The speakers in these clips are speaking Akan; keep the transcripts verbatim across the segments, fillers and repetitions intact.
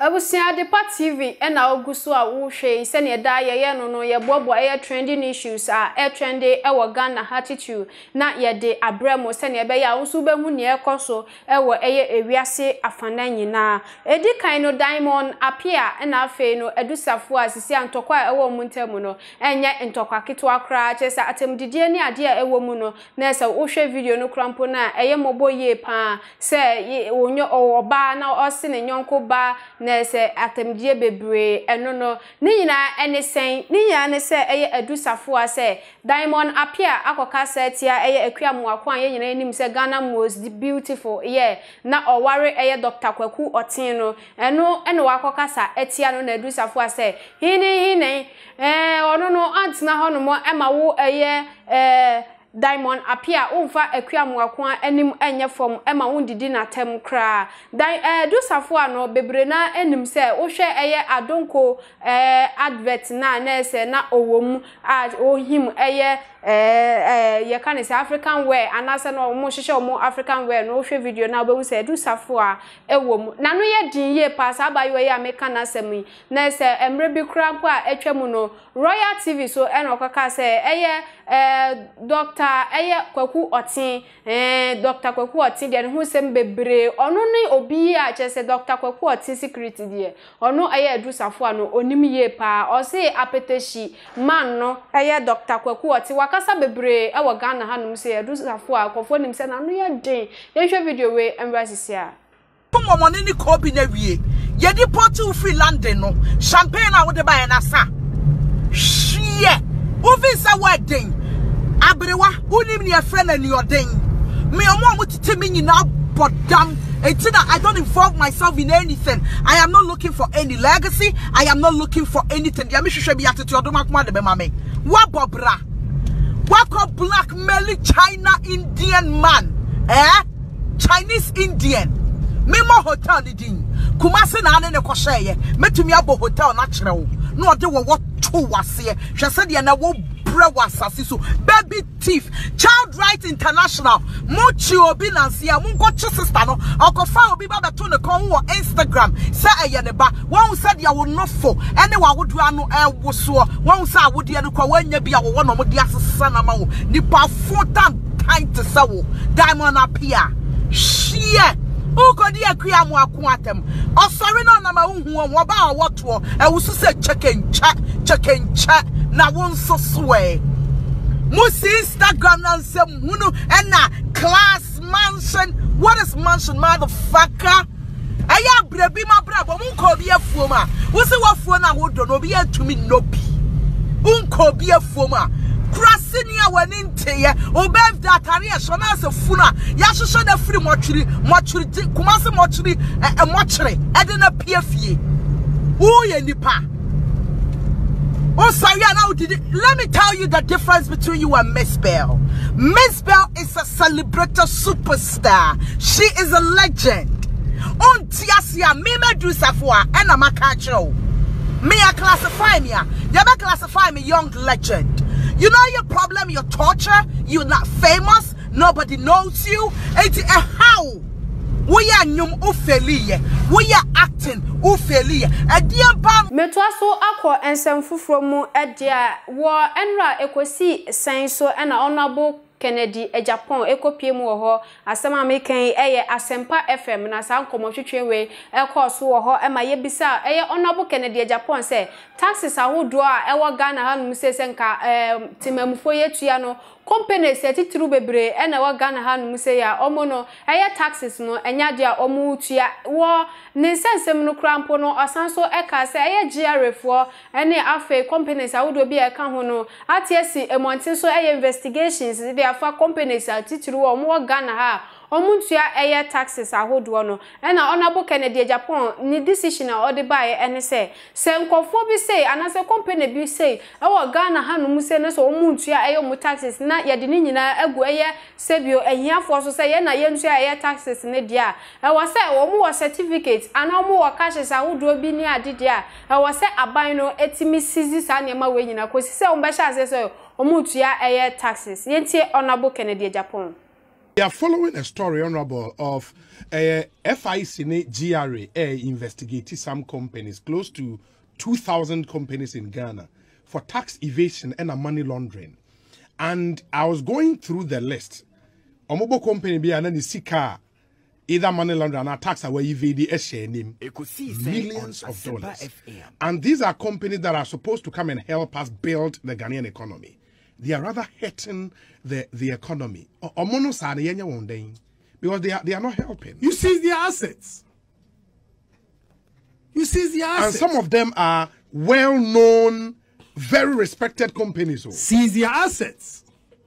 Abusia Depa T V ena oguso a wo hwe se ne da ye ye no no ye bobo e trending issues a e trend e wo Ghana attitude na ye de abramo se ne be ya wo su be hu ne ekoso e wo eye ewiase afana nyina edi kan no Diamond appear ena afi no edusafo asisi antokwa e wo muntemu no enye ntokwa ketwa kra chesa atemdidie ni ade a e wo mu no na se wo hwe video no krampo na eye mobo ye pa se wonyo oba na osi ne nyonko ba na se atemdie bebre eno no ni nyina ene sen ni nyina ne se eye adusafo a se Diamond appear akoka setia eye akuamu akwan ye nyina enim se Ghana most beautiful yeah na oware eye Doctor Kwaku Otin no eno eno wakoka sa etia no na adusafo a se hini hini eh ono no antina hono mo ema wo eye eh Diamond appear umfa akuamu akwan enim enye form ema wondidi na tem kra dai eh dusafo ano bebre na enim se wo hwe eye adonko eh advert na na se na owom a ohim eye eh ye kan se African wear anase no mo hwehwe omo African wear no hwe video na obewu se dusafo a ewom na no ye din ye pass abayo ye American asemi na se emre bi kra mpo a etwemu no Royal T V so eno okaka se eye eh Doctor eye Kwaku Otin eh Doctor Kwaku Otin de hu sem bebre ono ni obi a chese Doctor Kwaku Otin security de ono eye adusafo ano onim ye pa o se apeteshi man no eye Doctor Kwaku Otin wakasa bebre e wo Ghana hanum se adusafo a kofo nim se na no ye den ye hwe video we embracisi a pomo money ni ko bi na wie ye di portal free London no champagne a wo de ba na sa hwie ofisa wedding abrewa unim ni friend and your ding me omo mutite me nyina bodam etina I don't involve myself in anything. I am not looking for any legacy. I am not looking for anything. Ya me hwehwe bi atete odoma kuma de be ma me wa bobra wa ko blackmail China Indian man eh Chinese Indian me mo hotel ni din Kumasi na ane ne ko hye metumi abo hotel na kire wo no ode wo wo to wase hwese de na wo Wasasiso baby thief child right international mochi obi nansia munko chi sister no okofa obi ba beto ne kon wo Instagram say eye ne ba won said ya wo nofo ene wa wodu anu ewo so won say awode ne kwa wanya bia wo no mo de asesa na ma wo nipa fotan time to say wo Diamond appear share ukodi akuamu akwatem osori no na ma hu wo ba woto e wusu se chekencha chekencha na won so swear musi Instagram na nsem hunu ena class mansion. What is mansion, motherfucker? Aya brebi ma brabo munko bi afuom a wusi wafuo na wodo no bi atumi nobi unko bi afuom a krasinia wani nteye obev da tare so na se funa ya hwehwe na firi mochiri mochiri kumase mochiri e mochiri ede na piafie wo ye nipa. Oh, sorry, now did it. Let me tell you the difference between you and Miss Bell. Miss Bell is a celebrity superstar. She is a legend. On Tiasia, me me do safwa, and I'm a catcher. Me a classify me, you me classify me young legend. You know your problem, your torture. You're not famous. Nobody knows you. It's a how. We are nyum ufeliye. We are acting ufeliye. Ediam pam. Metwaso akọ ensem fufuro mu edia wo enra ekosi senso ena honorable Kennedy e Japan ekopie mu ho asema meken eye Asempa F M na san komotwetwe we ekoso wo ho ema ye bisa eye honorable Kennedy e Japan se taxes ahodo a ewo Ghana hanum se senka eh timamfo yetua no company se titru bebre ena wa Ghana hanum se ya omo no eye taxes no enya dia omo tua wo ne sensem no krampo no asanso eka se eye G R fo ene afa companies ahodo bi eka ho no atiesi emontin so eye investigations afa companies atitru omo Ghana ha omuntua eye taxes ahodo no ena honorable Kennedy Japan ni decision a ode bae ene se se nkofo bi say anase company bi say e wo Ghana ha no mu se ne so omuntua eye omu taxes na ye de ni nyina egu eye sebio ehiafo so se ye na ye ntua eye taxes ne dia e wo se omu wo certificate ana omu wo cashes ahodo bi ni adedia e wo se aban no etimi sizi sa ne ma we nyina kosi se ombehya ase so omuntua eye taxes yentie honorable Kennedy Japan. We are following a story, Honorable, of uh, F I C N G R A uh, investigating some companies, close to two thousand companies in Ghana, for tax evasion and money laundering. And I was going through the list. Omobo company be anani sika either money laundering or tax away evade name millions of dollars. And these are companies that are supposed to come and help us build the Ghanaian economy. They are rather hurting the, the economy. Because they are, they are not helping. You seize their assets. You seize their assets. And some of them are well-known, very respected companies. Seize their assets.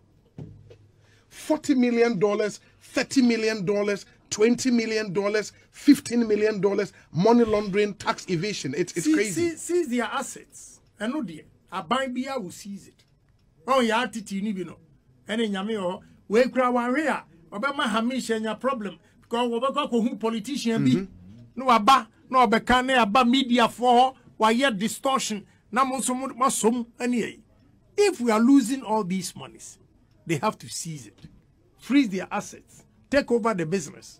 forty million dollars, thirty million dollars, twenty million dollars, fifteen million dollars, money laundering, tax evasion. It's, it's seize, crazy. Seize, seize their assets. And no dear. A bambia will seize it. Oh, ya titi ni bino. Ene nyame ho we kura wanwe a obema hamisha nya problem because obeka ko hu politician bi no aba no obeka na aba media for why distortion na monsom masom ane. If we are losing all these monies, they have to seize it, freeze their assets, take over the business.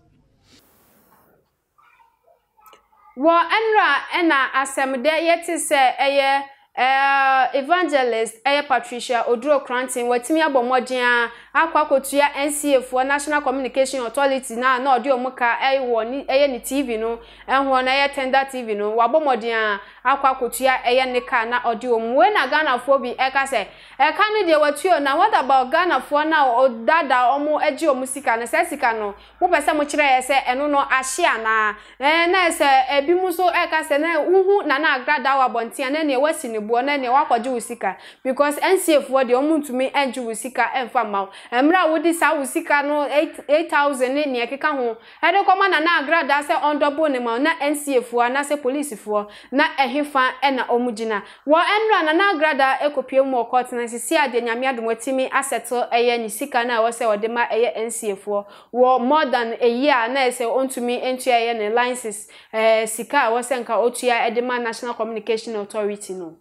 Wa enra ena asem de yeti se eye Uh, evangelist Aya Patricia Oduro Cranton watimi abomodin akwa kotua N C A for National Communication Authority na na odi omuka ewo ni eye ni T V no ehwo na eye tender T V no wabomodin akwa kotua eye nika na odi omwe na Ghana fo bi eka se eka ne de watuo na what about Ghana fo na odada omo agi omusika na sesika no wo pese mo kire ye se eno no ahia na eh na se ebi mu so eka se na uhu na na agrada wa bontia na ne wasi ni buona ne wakwaje usika because N C F for the omuntumi enje usika emfa maw emra wodi sa usika no eight thousand ne ne keka ho ede koma na na agrada se ondobo ne maw na N C F for na se police for na ehefa e na omugina wo enra na na agrada ekopie mu court na sisi ade nyame adomotimi assettle eye ni sika na wo se wode ma eye N C F for wo more than a year na se ontumi entu eye ne licenses eh sika wo se nka otua edema National Communication Authority no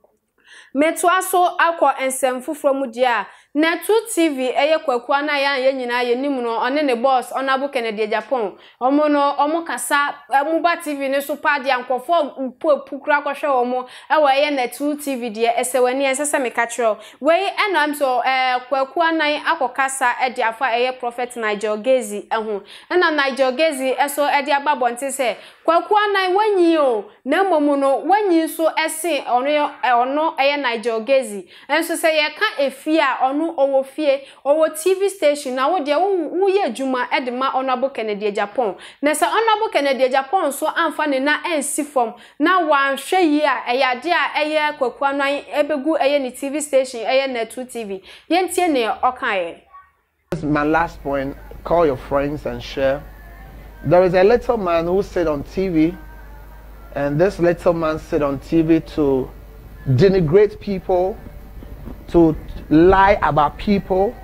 Metuaso akwa ensem fufuro mu dia na two T V eye kwakua na ya ye nyina ye nimu no one ne boss Honorable Kennedy Japan omo no omo kasa muba T V ne so padi ankofo mpo pukura kwhwe omo ewa ye na two T V dia esewani ensese mekatro we enam so eh kwakua na akokasa e dia fa eye Prophet Nigel Gezi eho na Nigel Gezi eso e dia babonte se kwakua na wanyi o na momu no wanyi so ese ono ono eye Nigel Gezi enso se ye ka efia ono owo fie owo T V station na wo de wo ye adwuma edema Honorable Kennedy Japan na se Honorable Kennedy Japan so amfa ne na ensi form na wanhwe yi a eyade a eye kwakua no ebegu eye ni T V station eye na two T V yentie ne okaye. My last point, call your friends and share. There is a little man who sit on T V, and this little man sit on T V to denigrate people, to lie about people,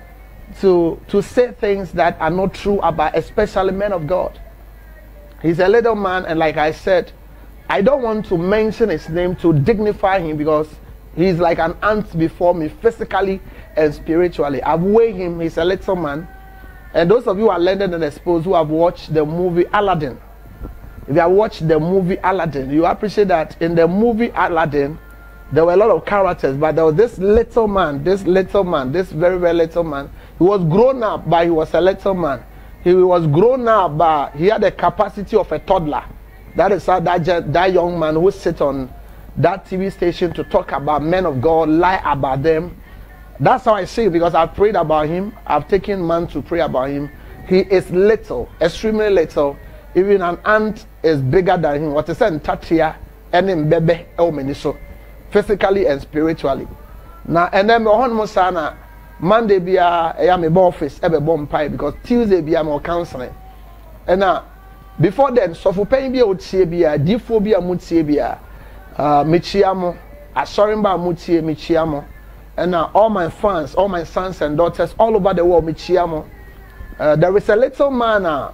to to say things that are not true about especially men of God. He's a little man, and like I said, I don't want to mention his name to dignify him because he's like an ant before me physically and spiritually. I've weighed him. He's a little man. And those of you who are learned and exposed who have watched the movie Aladdin, if you have watched the movie Aladdin, you appreciate that in the movie Aladdin there were a lot of characters, but there was this little man, this little man, this very, very little man. He was grown up, but he was a little man. He was grown up, but he had the capacity of a toddler. That is how that, that young man who sit on that T V station to talk about men of God, lie about them. That's how I see it, because I've prayed about him. I've taken man to pray about him. He is little, extremely little. Even an ant is bigger than him. What is said in Tatia and in Bebe Elmeniso. Physically and spiritually. Now, and then on Mosana, Monday be a am office, ever bomb pie because Tuesday be a more counseling. And now, before then, so for paying be a Tsebia, Diphobia Mutsebia, uh, Michiamo, Asorimba Mutie Michiamo, and now all my fans, all my sons and daughters all over the world, Michiamo. Uh, there is a little man, uh,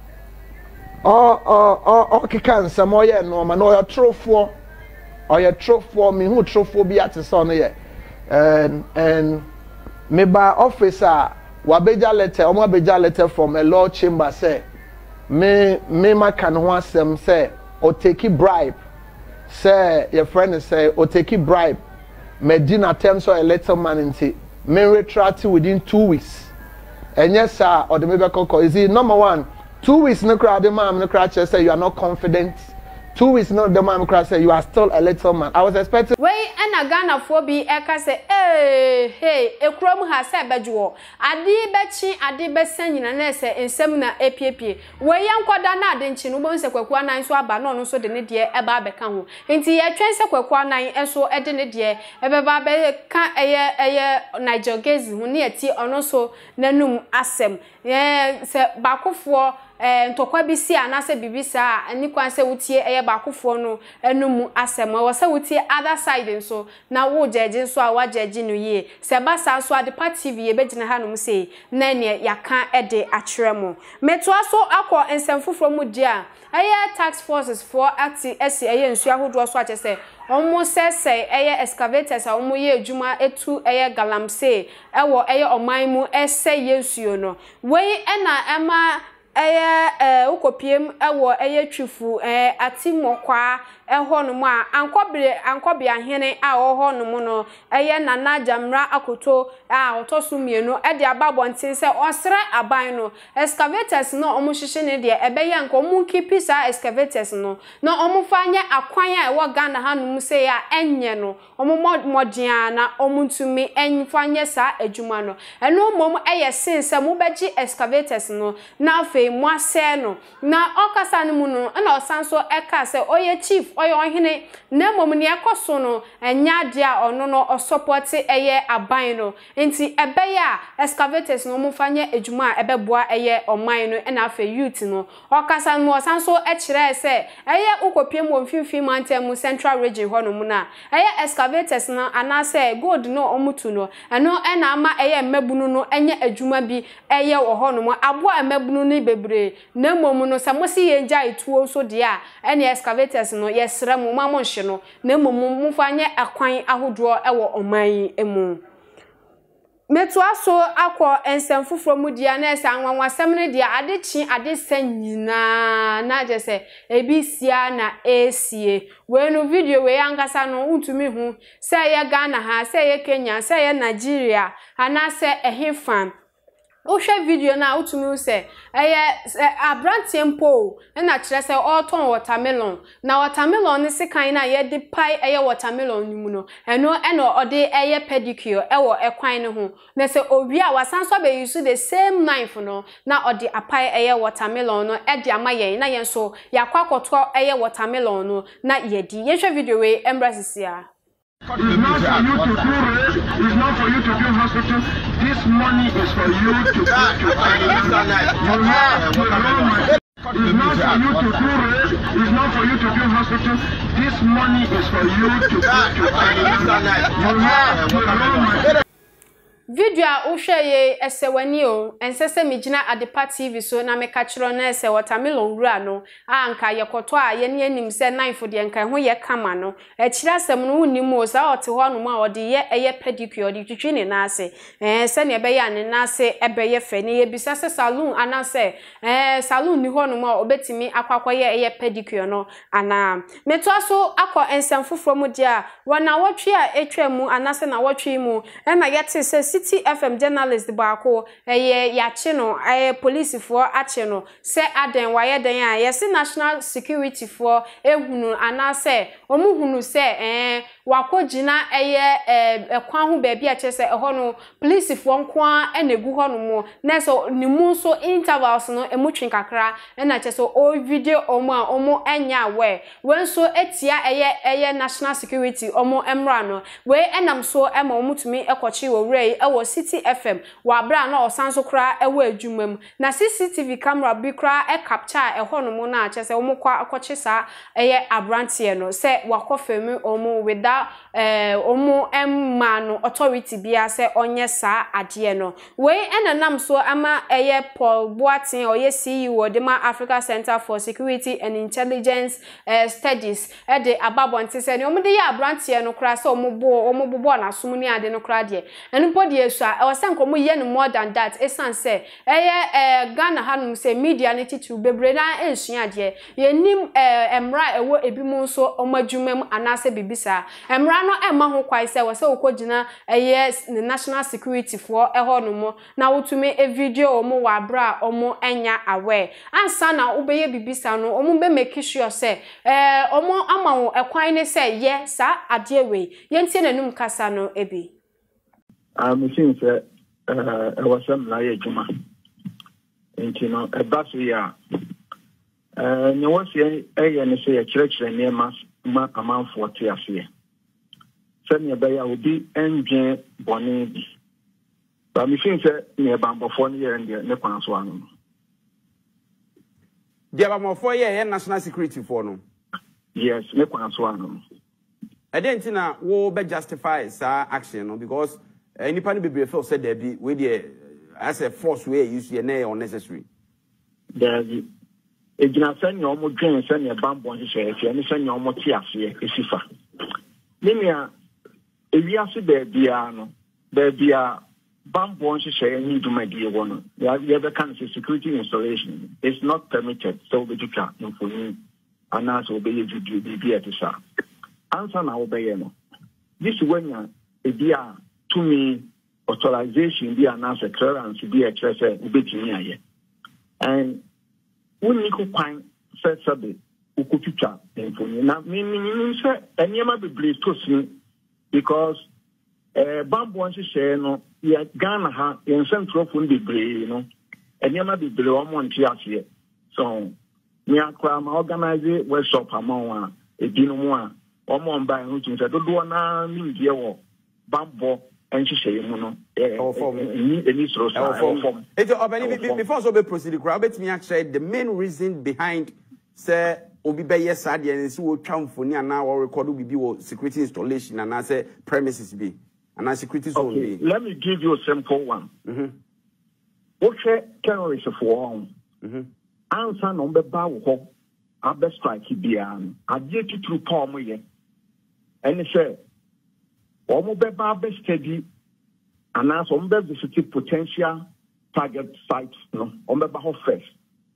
or or or or Kikan Samoya, no man, or a true for. Or your trophy me who trophy be at the son here, and and me by officer wabeja letter omo beja letter from a law chamber say me me ma kan ho asem say o take bribe say your friend say o take bribe medina terms or a little man into me retract within two weeks and yes sir or the maybe call is it number one two weeks no crowd the man no crowd say you are not confident. Two weeks no the man cry say you are still a little man. I was expecting wey and a Ghana for be eka say eh hey ekrom ha say bejuo ade bechi ade besen nyina na say ensem na epiepie wey yankoda na ade nchi no bon se kwaku anan so aba no no so de ne de eba beka ho enti ye twen se kwaku anan enso e de ne de ebeba be ka eye eye Niger Gezi ho ne ati ono so nanum asem ye se bakofo eh ntokwa bi si anase bibisa ani kwan se wutie eye bakofo no enum asem wo se wutie other side nso na wo jeje nso a wa jeje no ye se basa so ade pa T V ye begina hanum se na ne yaka ede akremo meto aso akọ ensemfofro mu dia eye tax forces for acti esi eye nsu ahodo so ache se omo sese eye excavators a omo ye adwuma etu eye galamse ewo eye oman mu ese yesuo no we ena ema eye eh ukopiem ewo eye twifu eh atimokwa ehonum a ankobire ankobia hene a ohonum no eye nana jamra akoto a otosu mienu e de ababontin se osre aban no excavators no omo hihye ne de ebeye anko omo kipisa excavators no na omo fanye akwan a ewo Ghana hanum se ya enye no omo modia na omo ntumi enfanye sa adwuma no eno mom eye sense mo beji excavators no na afi mo ase no na okasa no mu no na osanso eka se oye chief oyo ohene na mom ne ekoso no enya de a ono no o support eye aban no enti ebe ya excavators no mo fanye adwuma ebeboa eye oman no na afi youth no okasa no osanso e kire se eye ukopiem wo mfimfim mantem central region ho no mu na eye excavators no anase gold no omutu no eno ena ama eye mabunu no enye adwuma bi eye wo ho no mu aboa mabunu no bebre na mom no samosi ye nja etuo so de a ene excavators no yesra mu ma monhye no na mom mu fanye akwan ahodo ewo oman emu meto aso akọ ensemfofro mu dia na esa anwanwasem ne dia adechi adesen nyina na je se ebisia na esie we no video we yankasa no untumi hu se ye Ghana ha se ye Kenya se ye Nigeria ana se ehefan ohwe video na utumi se eye abrantempo na kire se oton watermelon na watermelon ne sekan na ye de pai eye watermelon ni mu no eno eno ode eye pedicure ewo ekwan ne ho na se owi a wasanso be use the same knife no na ode apai eye watermelon no e de amaye na yen so yakwakoto eye watermelon no na ye di ye hwe video we embrasisia. It's not for you to do rape, it's not for you to do hospital. This money is for you to go to You have to know. It's not for you to do rape, it's not for you to do hospital. This money is for you to go to You have to know. Video a uhweye esewani o ensese migina Adepa T V so na meka kiro na ese watermelon wura no anka yekoto a ye ne anim se knife de nka ho ye kama no e kira asem no unim o sa ote ho no ma ode ye eye pedicure ode twitwi ne na ase eh se ne be ya ne na ase ebe ye fe ne ye bisa se salon ana se eh salon ni ho no ma obetimi akwakwa ye eye pedicure no ana meto aso akọ ensem foforo mu dia wana wotwe a etwam ana se na wotwe mu e na yete se City F M journalist baako eye yache no eh police for ache no se aden waye den a yesi national security for ehunu ana se omuhunu se eh wakogina eye eh kwan ho ba bi a che se eho no police for nkwa enegu ho no mo na so nimu so intervals no emutwen kakra na che so o video omo a omo enya we wen so etia eye eye national security omo emra no we enam so ema omutumi ekochi wo wure ewo City F M wa bra na osanso kra ewo adwumam na C C T V camera bi kra e capture eho no mo na che se omo kwa akochi sa eye abrantie no se wakofemi omo with that sa eh omo emma no authority bia se onye sa ade no we enanam so ama eye Paul Boatin oye C E O de ma Africa Center for Security and Intelligence uh, Studies e de ababonte se ne omo de ya brantie no kra se omo bo omo bobo na som ni ade no kra de enpo de esu a o se nkomo ye no more than that esan se eye eh Ghana hanum se media ne titu bebre na ensua de ye nim eh emra ewo ebimu so omo adwumam anase bibisa emra no emma ho kwai se wo se okogina eye national security for eho no mo na wotume e video omo wa bra omo enya awe ansa na ubeye bibisa no omo be make sure say eh omo ama wo ekwan ne say ye sa ade we ye ntie nanum kasa no ebi ah me sin say eh e wasam na ye juma enti no e baso ya eh ne wose eye ne say e kirekire ne ma ma amanfo te ase se ne be ya obi enje bone bi ba me sin say ne bambofo ne ye ne kwan so anu the bambofo ye national security for no yes ne kwan so anu I didn't know wo be justify sa action no because any pan be feel said there be we there as a force way use ye na unnecessary there ejina san yo mo dwen san ye bambon hye hye ne san yo mo ti ase esifa nimia ewiase be bia no be bia bambon hye ni dumadi wo no ya be kan security installation is not permitted so be dika infoni ana so be you do be at sa answer na obey no this when e dia to me authorization be an answer clearance be a chese ubetimi aye and when you kwan set sabe ukututwa infoni na me me say eniema be bless to sin because eh bambo anse share no ya Ghana ha in central fund be bre no eniema be bre o mo ntia ase so me akwa ma organize workshop amon a edinu mu a omo mba hu tin se dodo na mindie wo bambo enchi shey mu no eh ni eni soro sa form it obani before so be proceed crowd bet me actually the main reason behind say obi be yes ade en si wo twa mfoni ana wo record obi bi wo security installation ana say premises be ana security zone be. Let me give you a simple one. Mhm. Okay, terrorists for one. Mhm. Answer no be ba wo abe strike bia no ade tutu pa mo ye ene say omo be ba be study ana so omo be visit potential target sites no omo be ba ho first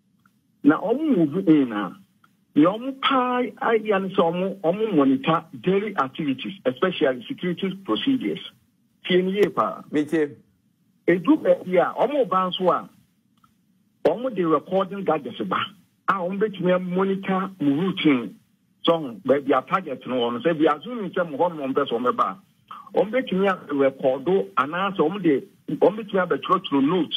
na omo move in na omo pai idea no so omo omo monitor daily activities especially security procedures tieni ye pa mete edu be dia omo ban so a omo the recording gadgets ba ah on betumi monitor routine so be dia target no on say be assume say mo hon mo person me ba on betumi record ana so on dey on betumi abetro through notes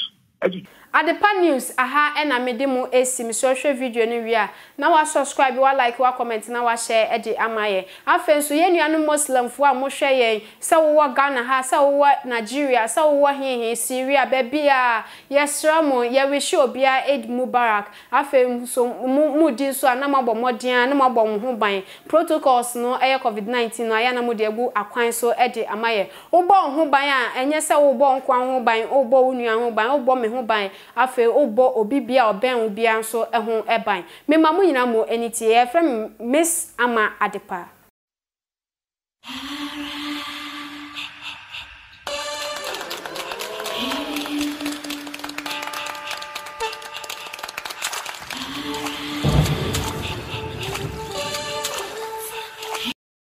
Adepa News aha ena medemu esim social video ni wi a na wa subscribe wa like wa comment na wa share edi amaye afenso ye nuanu muslim fo a mo hwe ye se wo Ghana ha se wo Nigeria se wo hehe Syria bebia yesra mo ye wish obia Eid Mubarak afenso mu di so na mabọ modin na mabọ mo ho ban protocols no eye covid nineteen no aya na mo de egu akwan so edi amaye wo bo ho ban a enye se wo bo nkwan ho ban wo bo wo nuan ho ban wo bo me ho ban afe obo obi bia oben obia nso ehun eban mema mu nyina mo eniti e frem Miss Ama Adepa.